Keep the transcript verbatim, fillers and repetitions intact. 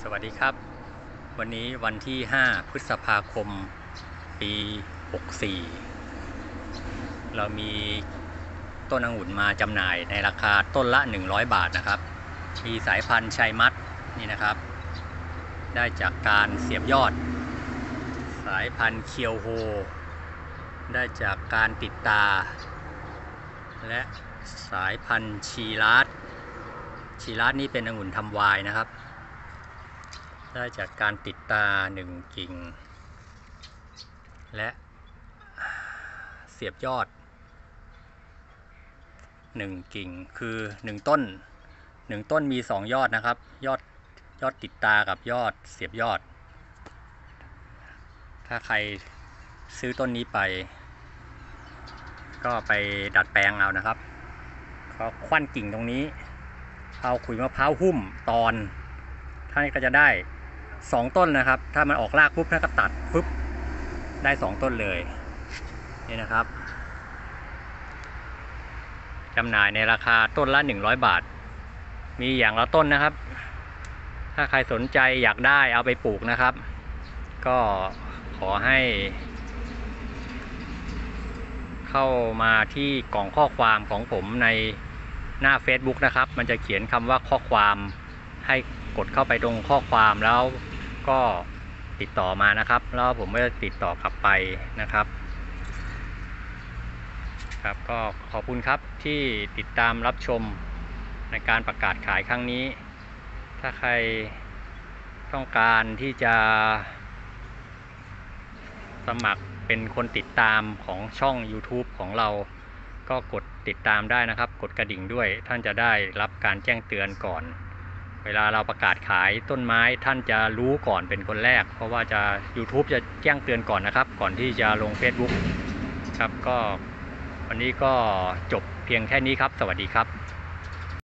สวัสดีครับวันนี้วันที่ห้าพฤษภาคมปีหกสี่เรามีต้นองุ่นมาจำหน่ายในราคาต้นละหนึ่งร้อยบาทนะครับมีสายพันธุ์ชัยมัดนี่นะครับได้จากการเสียบยอดสายพันธุ์เคียวโฮได้จากการติดตาและสายพันธุ์ชีราสชีราสนี่เป็นองุ่นทำไวน์นะครับได้จากการติดตาหนึ่งกิ่งและเสียบยอดหนึ่งกิ่งคือหนึ่งต้นหนึ่งต้นมีสองยอดนะครับยอดยอดติดตากับยอดเสียบยอดถ้าใครซื้อต้นนี้ไปก็ไปดัดแปลงเอานะครับก็คว้านกิ่งตรงนี้เอาขุยมะพร้าวหุ้มตอนท่านก็จะได้สองต้นนะครับถ้ามันออกรากปุ๊บท่านก็ตัดปุ๊บได้สองต้นเลยนี่นะครับจำหน่ายในราคาต้นละหนึ่งร้อยบาทมีอย่างละต้นนะครับถ้าใครสนใจอยากได้เอาไปปลูกนะครับก็ขอให้เข้ามาที่กล่องข้อความของผมในหน้า Facebook นะครับมันจะเขียนคำว่าข้อความให้กดเข้าไปตรงข้อความแล้วก็ติดต่อมานะครับแล้วผมก็จะติดต่อกลับไปนะครับครับก็ขอบคุณครับที่ติดตามรับชมในการประกาศขายครั้งนี้ถ้าใครต้องการที่จะสมัครเป็นคนติดตามของช่อง YouTube ของเราก็กดติดตามได้นะครับกดกระดิ่งด้วยท่านจะได้รับการแจ้งเตือนก่อนเวลาเราประกาศขายต้นไม้ท่านจะรู้ก่อนเป็นคนแรกเพราะว่าจะ YouTube จะแจ้งเตือนก่อนนะครับก่อนที่จะลง Facebook ครับก็วันนี้ก็จบเพียงแค่นี้ครับสวัสดีครับ